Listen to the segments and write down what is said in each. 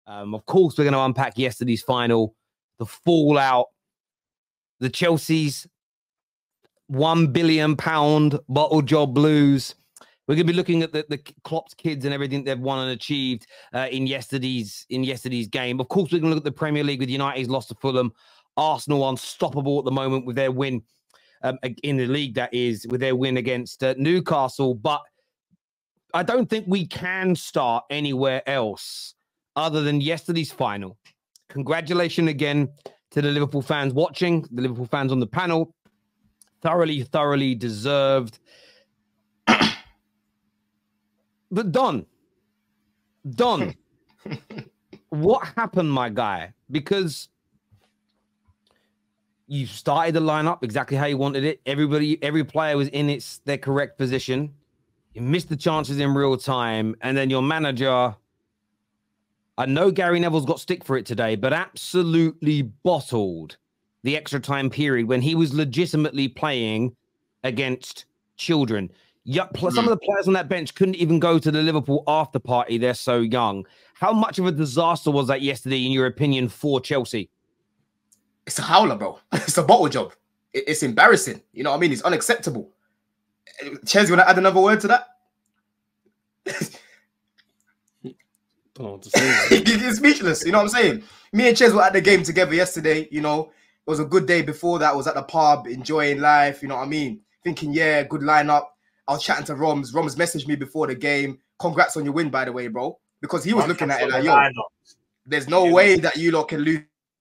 Of course, we're going to unpack yesterday's final, the fallout, the Chelsea's £1 billion bottle job blues. We're going to be looking at the Klopp's kids and everything they've won and achieved in yesterday's game. Of course, we're going to look at the Premier League with United's loss to Fulham. Arsenal unstoppable at the moment with their win in the league, that is, with their win against Newcastle. But I don't think we can start anywhere else other than yesterday's final. Congratulations again to the Liverpool fans watching, the Liverpool fans on the panel. Thoroughly deserved. But Don, what happened, my guy? Because you started the lineup exactly how you wanted it. Every player was in their correct position. You missed the chances in real time. And then your manager, I know Gary Neville's got stick for it today, but absolutely bottled the extra time period when he was legitimately playing against children. Some of the players on that bench couldn't even go to the Liverpool after party. They're so young. How much of a disaster was that yesterday, in your opinion, for Chelsea? It's a howler, bro. It's a bottle job. It's embarrassing. You know what I mean? It's unacceptable. Ches, you want to add another word to that? Don't know what to say. He's speechless. You know what I'm saying? Me and Ches were at the game together yesterday. You know, it was a good day before that. I was at the pub, enjoying life. You know what I mean? Thinking, yeah, good lineup. I was chatting to Roms. Roms messaged me before the game. Congrats on your win, by the way, bro. Because he was looking at it like, yo, there's no way that you lot can lose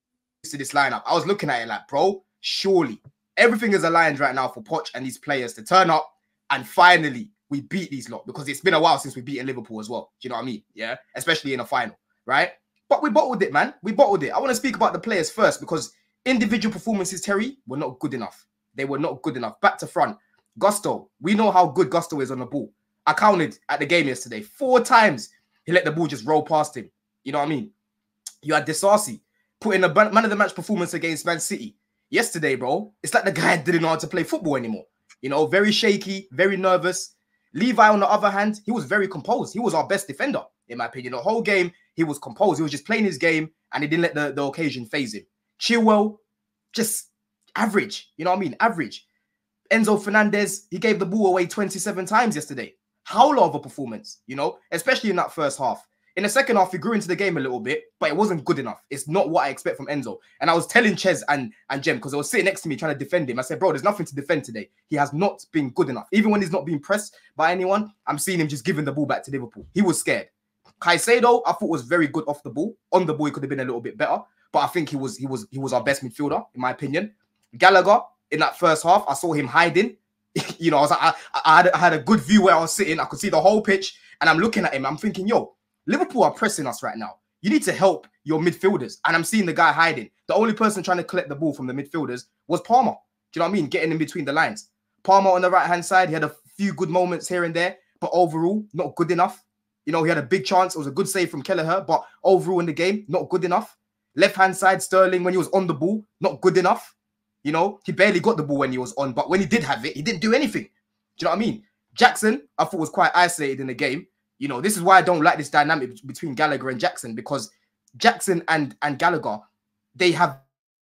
to this lineup. I was looking at it like, bro, surely everything is aligned right now for Poch and these players to turn up and finally we beat these lot, because it's been a while since we beat Liverpool as well. Do you know what I mean? Yeah, especially in a final, right? But we bottled it, man. We bottled it. I want to speak about the players first, because individual performances, Terry, were not good enough. They were not good enough. Back to front. Gusto, we know how good Gusto is on the ball. I counted at the game yesterday 4 times he let the ball just roll past him. You know what I mean? You had Disasi put in a man of the match performance against Man City yesterday, bro. It's like the guy didn't know how to play football anymore. You know, very shaky, very nervous. Levi, on the other hand, he was very composed. He was our best defender, in my opinion. The whole game, he was composed. He was just playing his game, and he didn't let the occasion phase him. Chilwell, just average. You know what I mean? Average. Enzo Fernandez, he gave the ball away 27 times yesterday. Howler of a performance, you know, especially in that first half. In the second half, he grew into the game a little bit, but it wasn't good enough. It's not what I expect from Enzo. And I was telling Ches and Jem, because they were sitting next to me trying to defend him. I said, bro, there's nothing to defend today. He has not been good enough. Even when he's not being pressed by anyone, I'm seeing him just giving the ball back to Liverpool. He was scared. Caicedo, I thought, was very good off the ball. On the ball, he could have been a little bit better, but I think he was our best midfielder, in my opinion. Gallagher, in that first half, I saw him hiding. You know, I had a good view where I was sitting. I could see the whole pitch, and I'm looking at him. I'm thinking, yo, Liverpool are pressing us right now. You need to help your midfielders. And I'm seeing the guy hiding. The only person trying to collect the ball from the midfielders was Palmer. Do you know what I mean? Getting in between the lines. Palmer on the right-hand side, he had a few good moments here and there, but overall, not good enough. You know, he had a big chance. It was a good save from Kelleher, but overall in the game, not good enough. Left-hand side, Sterling, when he was on the ball, not good enough. You know, he barely got the ball when he was on, but when he did have it, he didn't do anything. Do you know what I mean? Jackson, I thought, was quite isolated in the game. You know, this is why I don't like this dynamic between Gallagher and Jackson, because Jackson and Gallagher, they have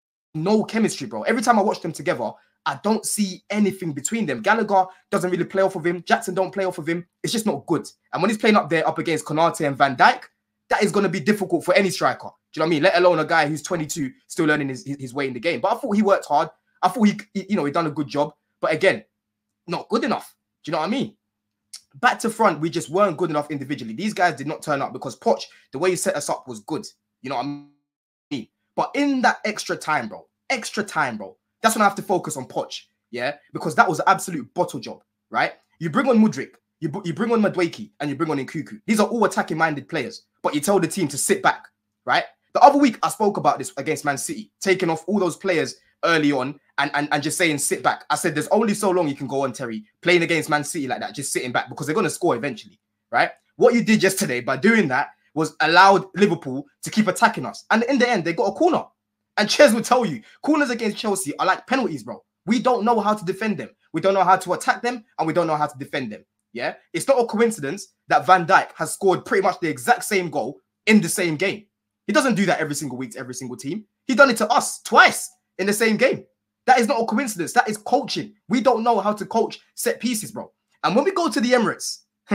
no chemistry, bro. Every time I watch them together, I don't see anything between them. Gallagher doesn't really play off of him. Jackson don't play off of him. It's just not good. And when he's playing up there up against Konate and Van Dijk, that is going to be difficult for any striker. Do you know what I mean? Let alone a guy who's 22, still learning his way in the game. But I thought he worked hard. I thought he done a good job. But again, not good enough. Do you know what I mean? Back to front, we just weren't good enough individually. These guys did not turn up because Poch, the way he set us up was good. You know what I mean? But in that extra time, bro, that's when I have to focus on Poch, yeah? Because that was an absolute bottle job, right? You bring on Mudryk, you bring on Madueke, and you bring on Nkunku. These are all attacking-minded players, but you tell the team to sit back, right? The other week, I spoke about this against Man City, taking off all those players early on and just saying sit back. I said there's only so long you can go on, Terry, playing against Man City like that, just sitting back, because they're going to score eventually, right? What you did yesterday by doing that was allowed Liverpool to keep attacking us. And in the end, they got a corner. And Ches will tell you, corners against Chelsea are like penalties, bro. We don't know how to defend them. We don't know how to attack them, and we don't know how to defend them, yeah? It's not a coincidence that Van Dijk has scored pretty much the exact same goal in the same game. He doesn't do that every single week to every single team. He done it to us twice in the same game. That is not a coincidence. That is coaching. We don't know how to coach set pieces, bro. And when we go to the Emirates,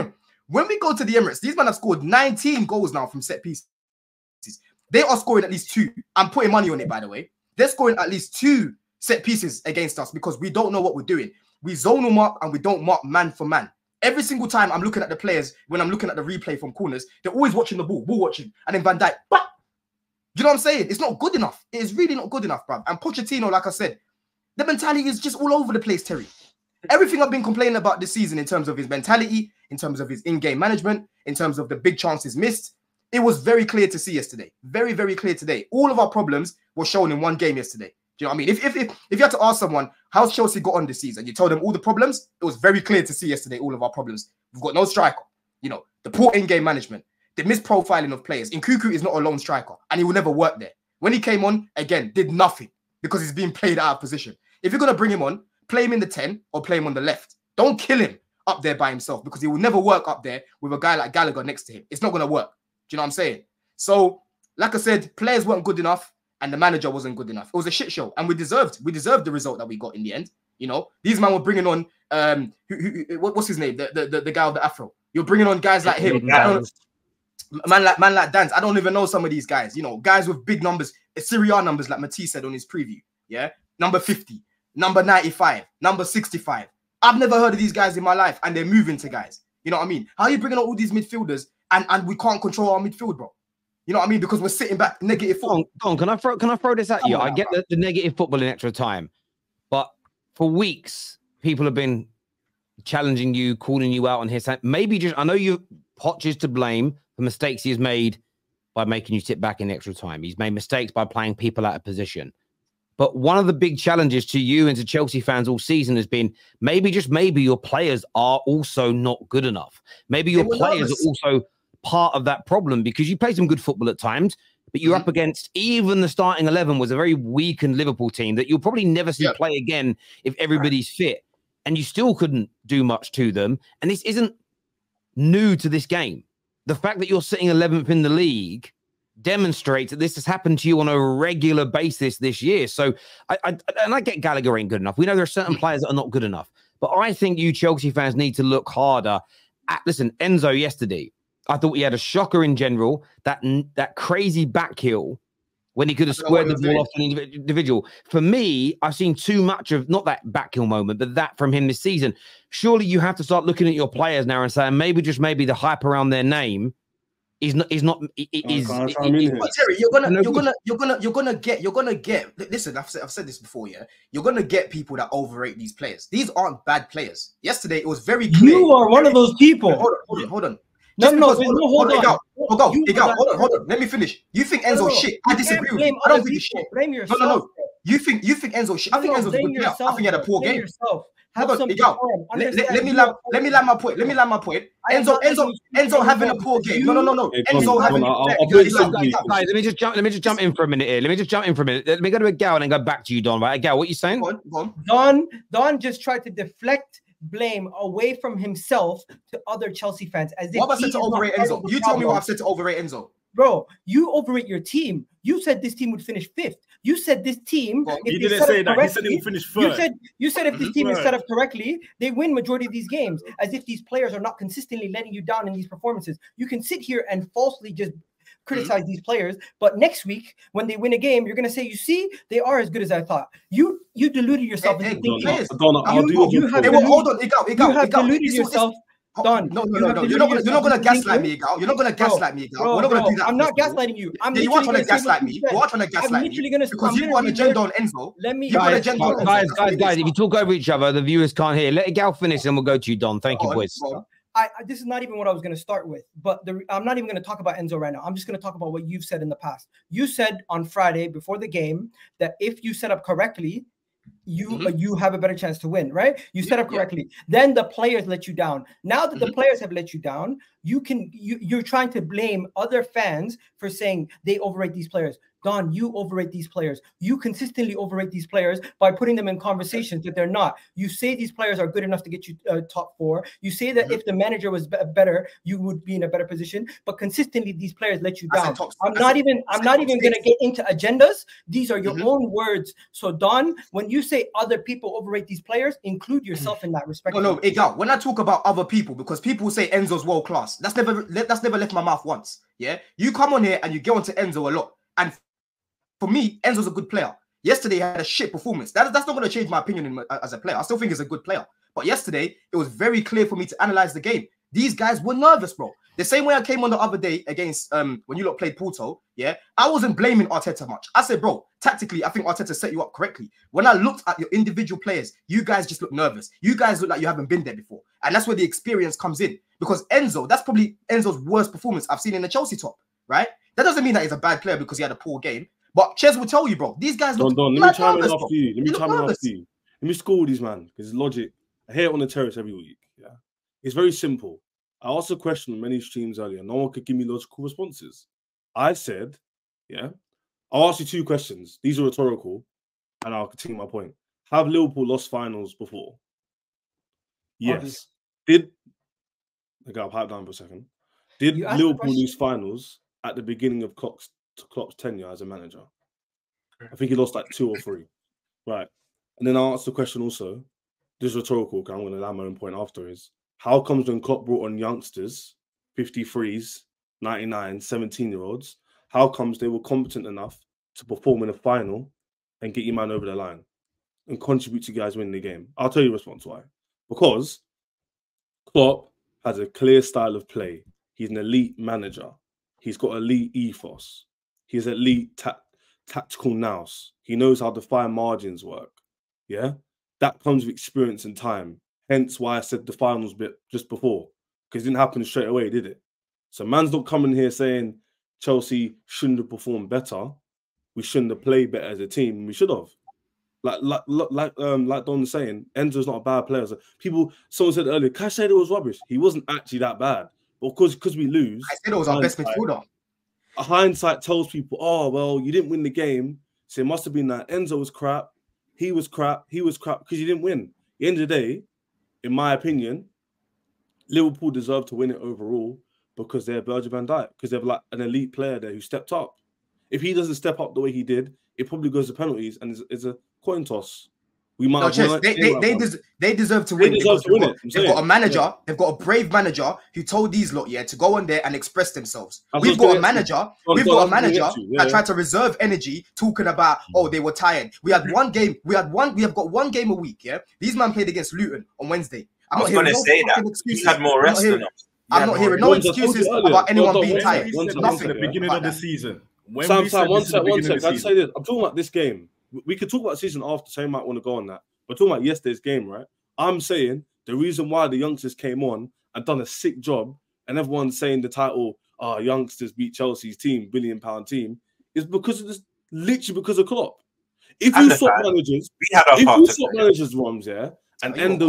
these men have scored 19 goals now from set pieces. They are scoring at least 2. I'm putting money on it, by the way. They're scoring at least 2 set pieces against us because we don't know what we're doing. We zone them up and we don't mark man for man. Every single time I'm looking at the players, when I'm looking at the replay from corners, they're always watching the ball watching. And then Van Dijk, bah! Do you know what I'm saying? It's not good enough. It is really not good enough, bruv. And Pochettino, like I said, the mentality is just all over the place, Terry. Everything I've been complaining about this season in terms of his mentality, in terms of his in-game management, in terms of the big chances missed, it was very clear to see yesterday. Very, very clear today. All of our problems were shown in one game yesterday. Do you know what I mean? If you had to ask someone, how's Chelsea got on this season? You told them all the problems. It was very clear to see yesterday all of our problems. We've got no striker. You know, the poor in-game management, the misprofiling of players. Nkunku is not a lone striker, and he will never work there. When he came on, again, did nothing because he's being played out of position. If you're going to bring him on, play him in the 10 or play him on the left. Don't kill him up there by himself because he will never work up there with a guy like Gallagher next to him. It's not going to work. Do you know what I'm saying? So, like I said, players weren't good enough and the manager wasn't good enough. It was a shit show, and we deserved the result that we got in the end. You know, these men were bringing on what's his name? The guy with the afro. You're bringing on guys like him. Man like Dance. I don't even know some of these guys. You know, guys with big numbers, Serie A numbers, like Matisse said on his preview. Yeah, number 50, number 95, number 65. I've never heard of these guys in my life, and they're moving to guys. You know what I mean? How are you bringing on all these midfielders and we can't control our midfield, bro? You know what I mean? Because we're sitting back negative football. Don, can I throw this at you? I get the negative football in extra time, but for weeks people have been challenging you, calling you out on his side. Maybe just, I know Poch is to blame for mistakes he has made by making you sit back in extra time. He's made mistakes by playing people out of position. But one of the big challenges to you and to Chelsea fans all season has been maybe your players are also not good enough. Maybe your players are also part of that problem because you play some good football at times, but you're up against even the starting 11 was a very weakened Liverpool team that you'll probably never see play again if everybody's fit. And you still couldn't do much to them. And this isn't new to this game. The fact that you're sitting 11th in the league demonstrates that this has happened to you on a regular basis this year. So I get Gallagher ain't good enough. We know there are certain players that are not good enough. But I think you Chelsea fans need to look harder at, listen, Enzo yesterday, I thought he had a shocker in general. That crazy back heel when he could have squared the ball off an individual. For me, I've seen too much of, not that back heel moment, but that from him this season. Surely you have to start looking at your players now and saying maybe the hype around their name is not. Terry, you're gonna get. Listen, I've said this before. Yeah, you're gonna get people that overrate these players. These aren't bad players. Yesterday, it was very clear. You are one of those people. Hold on. Hold on. Let me finish. You think Enzo shit? I disagree with you. I don't think he's shit. Blame yourself. No. You think Enzo shit? I think Enzo's a good player. I think he had a poor game. Let me land my point. Enzo having a poor game. No. Enzo having. Guys, let me just jump in for a minute here. Let me go to a Gal and then go back to you, Don. Right, Gal, what are you saying? Go on. Don just tried to deflect blame away from himself to other Chelsea fans. As if what have I said to overrate Enzo? You tell me what I've said to overrate Enzo. Bro, you overrate your team. You said this team would finish 5th. You said this team. He didn't say that. He said he would finish 3rd. You said if this team is set up correctly, they win majority of these games. As if these players are not consistently letting you down in these performances. You can sit here and falsely just criticize these players, but next week when they win a game, you're gonna say, "You see, they are as good as I thought." You deluded yourself into thinking. You have deluded yourself. Don, no. You're not gonna gaslight me, Gal. You're not gonna gaslight me, Gal. We're not gonna do that. I'm not gaslighting you. You are trying to gaslight me. You are trying to gaslight me because you've got an agenda on Enzo. Guys, if you talk over each other, the viewers can't hear. Let Gal finish, and we'll go to you, Don. Thank you, boys. This is not even what I was going to start with, but I'm not even going to talk about Enzo right now. I'm just going to talk about what you've said in the past. You said on Friday before the game that if you set up correctly, you have a better chance to win, right? You set up correctly. Then the players let you down. Now that the players have let you down, you're trying to blame other fans for saying they overrate these players. Don, you overrate these players. You consistently overrate these players by putting them in conversations that they're not. You say these players are good enough to get you top 4. You say that if the manager was better, you would be in a better position. But consistently, these players let you down. I'm not even going to get into agendas. These are your own words. So Don, when you say other people overrate these players, include yourself in that respect. No, when I talk about other people, because people say Enzo's world class, that's never left my mouth once. Yeah, you come on here and you go onto Enzo a lot, and for me, Enzo's a good player. Yesterday, he had a shit performance. That's not going to change my opinion as a player. I still think he's a good player. But yesterday, it was very clear for me to analyze the game. These guys were nervous, bro. The same way I came on the other day against when you lot played Porto, yeah, I wasn't blaming Arteta much. I said, bro, tactically, I think Arteta set you up correctly. When I looked at your individual players, you guys just look nervous. You guys look like you haven't been there before. And that's where the experience comes in. Because Enzo, that's probably Enzo's worst performance I've seen in the Chelsea top, right? That doesn't mean that he's a bad player because he had a poor game. But Ches will tell you, bro, these guys look Don, let me chime in after you. Let me school these man, because it's logic. I hear it on the terrace every week. Yeah, it's very simple. I asked a question on many streams earlier. No one could give me logical responses. I said, yeah, I'll ask you 2 questions. These are rhetorical, and I'll continue my point. Have Liverpool lost finals before? Yes. Okay, I'll pipe down for a second. Did Liverpool lose finals at the beginning of Klopp's tenure as a manager? I think he lost like 2 or 3. Right. And then I'll ask the question also, this is rhetorical, because I'm going to land my own point after, is how comes when Klopp brought on youngsters, 53s, 99, 17-year-olds, how comes they were competent enough to perform in a final and get your man over the line and contribute to you guys winning the game? I'll tell you the response why. Because Klopp has a clear style of play. He's an elite manager. He's got elite ethos. He's elite tactical nous. He knows how the fine margins work. Yeah? That comes with experience and time. Hence why I said the finals bit just before. Because it didn't happen straight away, did it? So man's not coming here saying Chelsea shouldn't have performed better. We shouldn't have played better as a team. We should have. Like Don was saying, Enzo's not a bad player. So someone said earlier, Caicedo was rubbish. He wasn't actually that bad. But because we lose, Caicedo was our best midfielder. Hindsight tells people, oh, well, you didn't win the game. So it must have been that Enzo was crap. He was crap. He was crap because you didn't win. At the end of the day, in my opinion, Liverpool deserve to win it overall because they're Virgil van Dijk, because they're like an elite player there who stepped up. If he doesn't step up the way he did, it probably goes to penalties and it's a coin toss. We might they deserve to win. They've got a manager, they've got a brave manager who told these lot, to go on there and express themselves. We've got a manager that tried to reserve energy, talking about, oh, they were tired. We had one game, we have got one game a week, yeah. These men played against Luton on Wednesday. I'm not going to say that. You had more rest than us. I'm not hearing no excuses about anyone being tired. Nothing. At the beginning of the season. One sec. I'd say this. I'm talking about this game. We could talk about the season after, so you might want to go on that. We're talking about yesterday's game, right? I'm saying the reason why the youngsters came on and done a sick job, and everyone's saying the title, youngsters beat Chelsea's team, £1 billion team, is because of this, literally because of Klopp. If you swap managers, Roms, yeah, and Endo,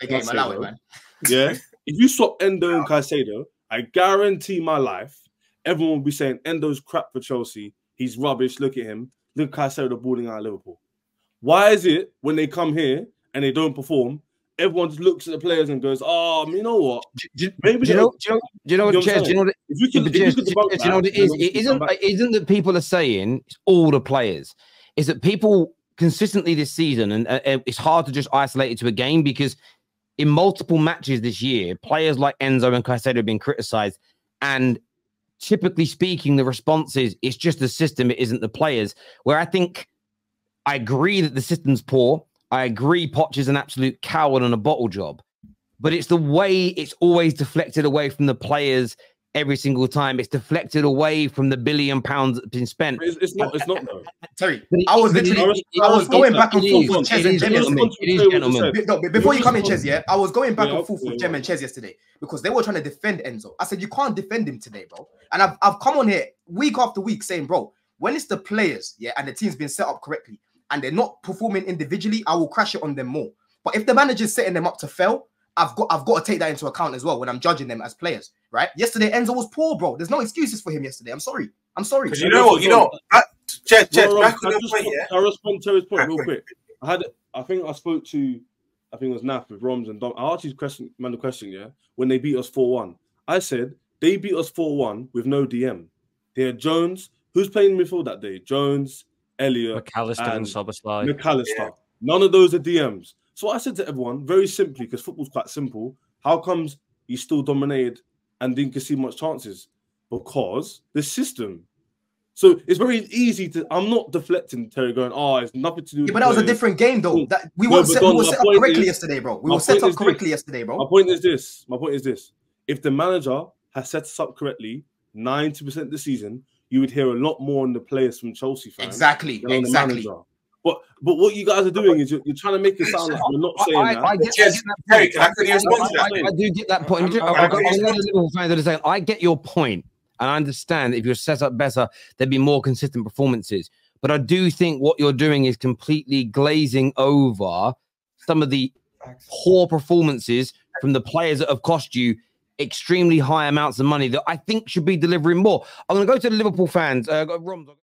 if you swap Endo and Caicedo, I guarantee my life, everyone will be saying Endo's crap for Chelsea. He's rubbish. Look at him. Look at Caicedo balling out of Liverpool. Why is it when they come here and they don't perform, everyone just looks at the players and goes, "Oh, you know what? Maybe you know what it is? It isn't that people are saying it's all the players. Is that people consistently this season, and it's hard to just isolate it to a game because in multiple matches this year, players like Enzo and Caicedo have been criticised, and typically speaking, the response is it's just the system, it isn't the players. Where I think I agree that the system's poor. I agree Poch is an absolute coward on a bottle job, but it's the way it's always deflected away from the players every single time. It's deflected away from the £1 billion that's been spent. It's not though. Sorry, I was going back and forth with Ches and Jem. No, before you come in, Ches, I was going back and forth with Jem and Ches yesterday because they were trying to defend Enzo. I said, you can't defend him today, bro. And I've come on here week after week saying, bro, when it's the players, and the team's been set up correctly, and they're not performing individually, I will crash it on them more. But if the manager's setting them up to fail, I've got to take that into account as well when I'm judging them as players, right? Yesterday, Enzo was poor, bro. There's no excuses for him yesterday. I'm sorry. Because you know what, Chet, back on the point, yeah. I'll respond to his point real quick. I think I spoke to, I think it was Naf with Roms and Dom. I asked you the question, yeah, when they beat us 4-1. I said they beat us 4-1 with no DM. They had Jones, who's playing midfield that day? Jones, Elliot, McAllister and Szoboszlai. McAllister. Yeah. None of those are DMs. So I said to everyone, very simply, because football's quite simple, how comes you still dominated and didn't concede much chances? Because the system. So it's very easy to. I'm not deflecting Terry, going, "Oh, it's nothing to do." Yeah, but that was a different game, though. That we were set up correctly yesterday, bro. We were set up correctly yesterday, bro. My point is this: if the manager has set us up correctly, 90% of the season, you would hear a lot more on the players from Chelsea fans. Exactly. But what you guys are doing is you're trying to make it sound like we're not saying that. Terry, can I quickly respond to that? I do get that point. I get your point, and I understand if you're set up better, there'd be more consistent performances. But I do think what you're doing is completely glazing over some of the poor performances from the players that have cost you extremely high amounts of money that I think should be delivering more. I'm going to go to the Liverpool fans.